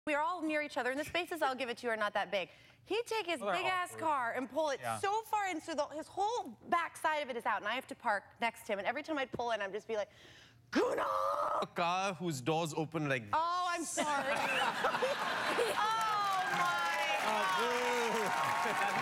We are all near each other, and the spaces, I'll give it to you, are not that big. He'd take his big-ass car and pull it so far in, so his whole back side of it is out, and I have to park next to him. And every time I'd pull in, I'd just be like, Guna! A car whose doors open like this. Oh, I'm sorry. Oh, my God.